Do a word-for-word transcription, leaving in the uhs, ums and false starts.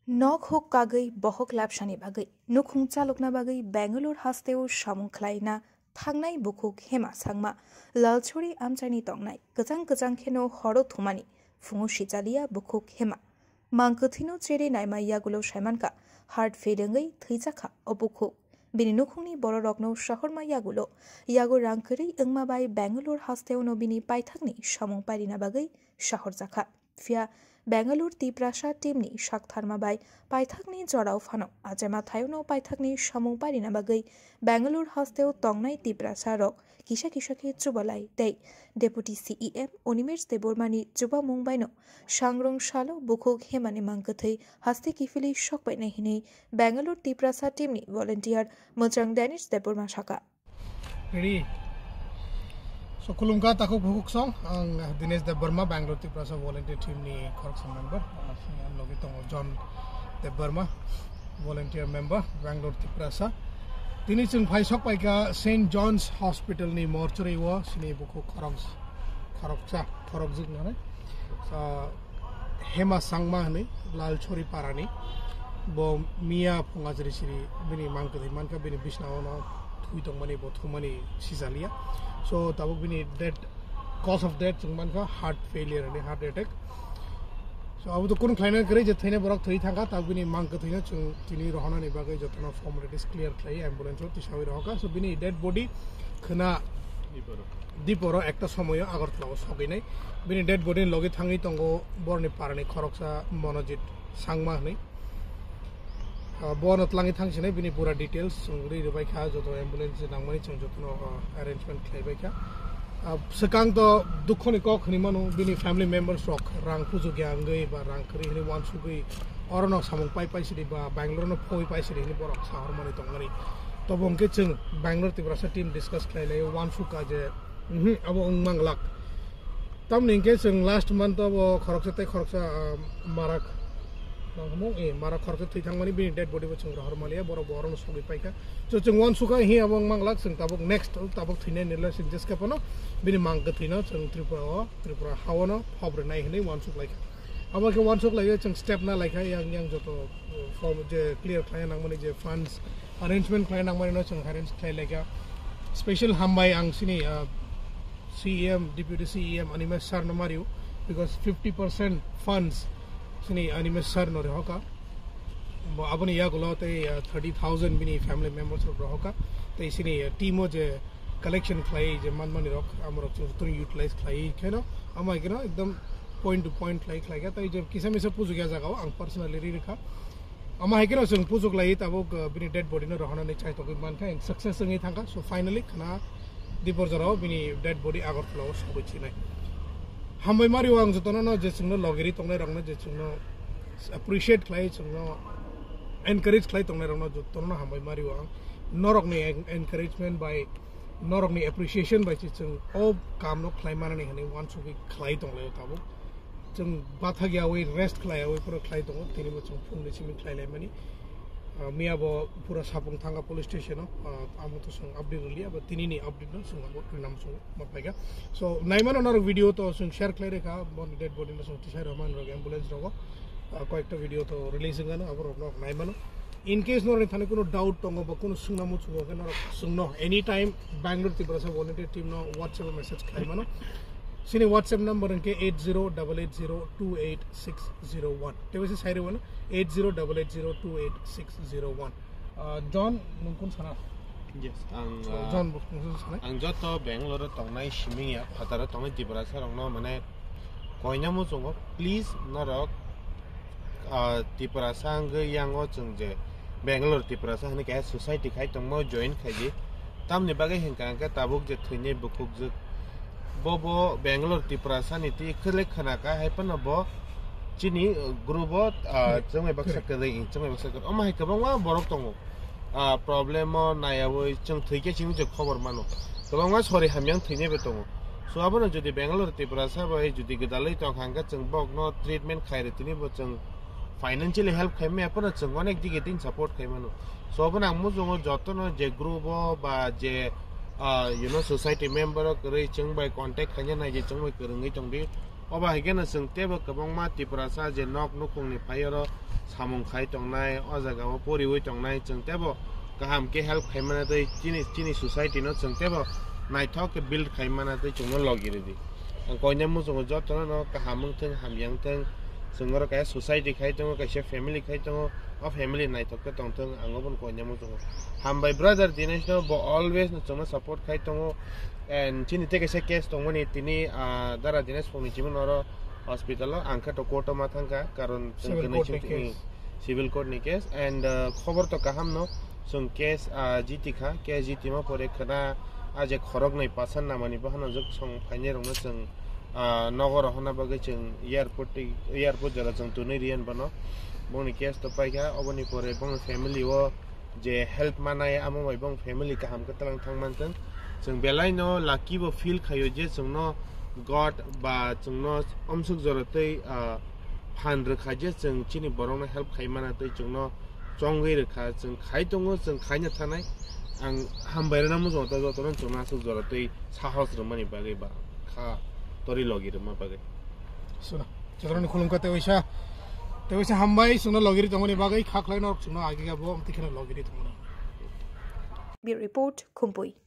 Nok hok kagai bohok lapshani bagai nukhung chalokna bagai Bangalore Hasteo samung khlaina thangnai bukhuk Hema Sangma lalchori amchani tongnai gajang gajang kheno horo thumani fungu shijalia bukhuk Hema Mangkuthino chere naima yagulo shaimanka heart fedengai theijakha obukhuk bini nukhungni bororokno shahorma yagulo yago rangkari engma bai Bangalore Hasteo no bini paithakni samung parina bagai shahor jakha fia Bangalore Tiprasa timni shaktharma bai paithakni jorao phano ajema thayno paithakni samung parina bagai Bangalore Hasteo tongnai Tiprasa rok kisa kisa ke chubalai dei Deputy C E M Onimesh Debormani Chubamwng baino sangrong shalo bukhuk Hemani Mangkuthwi Haste kifili Sokpainai hini Bangalore Tiprasa timni volunteer Mojang Danish Deborma shaka Ready. So kulungka takuk bukuk song ang Dinesh Deborma Bangalore Tiprasa volunteer team ni correction member ang logi tong John Deborma volunteer member Bangalore Tiprasa tini chung phai sok pai ka Saint John's Hospital ni mortuary wa sini bukuk corrects correctsa correct jig na so Hema Sangma ni lal chori parani bo mia pungajri siri bini Mangkuthwi manka bini bisnaona thui mani bo thumani sizalia so tabuk bini dead cause of death manka heart failure and heart attack so abu to kun khlaina kare je thaine borok thoi thanga tab bini Mangkuthwi na chung tini rohana ni bagai jotna formalities clear khlai ambulance ro tisawi roka so bini dead body khna diporo ekta samoyo agartla soginai bini dead body logi thangi tongo borni parani khoroksa monojit sangma nei bonot langi thangsinai bini pura details sungri rubai kha joto ambulance nangmani chung jotno arrangement khlaibai kha sekang to dukhoni ko khni manu bini family members rok rang puju gyangai ba rang kri ni wan sugui orono samung pai pai sidi ba Bangalore no phoi pai sidi ni borok sahar mani tongmani to bongke chung Bangalore Tiprasa team discuss khlailai wan suka je abo manglak tam ningke chung last month abo khoroksa te khoroksa marak nangmong e mara khoroksa thai thangmani bini dead body bo chung rohor malia boro borono sogi paika so chung wan suka hi abo manglak chung tabok next tabok thine nila sing just kapono bini Mangkuthwi no chung Tripura Tripura hawono hobre nai hini wan suk like abo ke wan suk like chung step na like yang yang joto form je clear khlai nangmani je funds arrangement khlai nangmani no chung arrange khlai like special hambai ang sini C E M Deputy C E M Animesh sir no mariu because fifty percent funds sini Animesh sir no rehoka aboni ya gulo te thirty thousand bini family members ro rehoka te sini team je collection khlai je manmani rok amro to utilize khlai kheno amai keno ekdam point to point khlai khlai ga tai je kisam isa puju ga jaga ang personally ri rekha amai keno sung puju khlai tabok bini dead body no rohana ni chai to man kha success ngi thanga so finally khana dipor jarao bini dead body agor flow sobi chinai hambai mari wang jotono no je sungno logeri tongnai rangna je sungno appreciate khlai sungno encourage khlai tongnai rangna jotono no hambai mari wang norok ni encouragement by norok ni appreciation by chung ob kam no khlai manani hani wan suki khlai tonglai tabo chung bathagya we rest khlai we pura khlai tongo tini bo chung phung ni simi khlai lai mani mia bo pura sapung thanga police station no amu to sung update lia ba tini ni update no sung abo nam sung mapaiga so naimano nar video to sung share klai rekha bon dead body no sung tisai roman ro ambulance ro ko ekta video to releasing gana abo no naimano in case no thane kono doubt tongo ba kono sung namu chugo ke no sung no anytime Bangalore Tiprasa volunteer team no WhatsApp message klai mano sini WhatsApp number ke eight zero eight eight zero two eight six zero one tewese saire one eight zero eight eight zero two eight six zero one John nungkun sana yes ang John nungkun sana ang joto Bangalore tongnai shiming ya phatara tongnai Tiprasa rongno mane koina mo chungo please narok Tiprasa ang yango chungje Bangalore Tiprasa hani ka society khai tongmo join khaji tamni bagai hengkang ka tabuk je thine bukuk je bobo Bangalore Tiprasa niti khlek khana ka haipan bo chini grupo chungai baksa kale chungai baksa kale oma hai kabangwa borok tongo problemo nayawoi chung thike ching je khobor mano kabangwa sori hamyang thine be tongo so abono jodi Bangalore Tiprasa bai jodi gidalai tong hanga chung bok no treatment khai retini bo chung financially help khai me apana chung onek dige tin support khai mano so abona amu jongo jotono je grupo ba je Uh, you know society member kare chung by contact kanya na je chung by kurungi chung di अबा हेगेन जों तेबो गोबांमा त्रिपुरासा जे नक नुखुंनि फायरो सामुं खाय तंनाय अजागाव परिवै तंनाय जों तेबो गाहाम के help खायमाना दै चिनि चिनि society न जों तेबो नायथक के बिल्ड खायमाना दै जों लगिरिदि कोइने मु जों जतन न गाहाम थों हामयां थों जोंगर काय सोसाइटी खाय तंग कायसे फैमिली खाय तंग अ फैमिली नायथक के तंथों आंगोबन कोइने मु जों हामबाय ब्रदर दिनेश न अलवेज न जों सपोर्ट खाय तंग and chini take a case to money tini dara dinesh for michimunoro hospital anka to koto mathanga karon civil court ni case and khobor to kaham no some case giti kha case giti ma pore khana aje khorok nei pasan na mani bahana jok song phaine rong na chung nogor hona bage chung airport airport jara chung tunai rian bano boni case to paiga oboni pore bong family wo je help manai amo bai bong family kaham ka talang thangman tang जों बेलायनो Laki बो feel खायो जे जोंनो God बा जोंनो अमसुक जरतै फान रखा जे जों चिनि बरंनो help खायमाना तै जोंनो चंगै रखा जों खाय दङो जों खायनो थानाय आं हामबायना मोजां त जतन जोंना सुक जरतै साहस रमनि बागै बा खा तरि लगिर मा बागै सो जतन खुलुमका ते वैसा ते वैसा हामबाय सुनो लगिर तंगनि बागै खा खलायनो सुनो आगे गाबो अमतिखना लगिर तंगना बी रिपोर्ट खुम्पुई।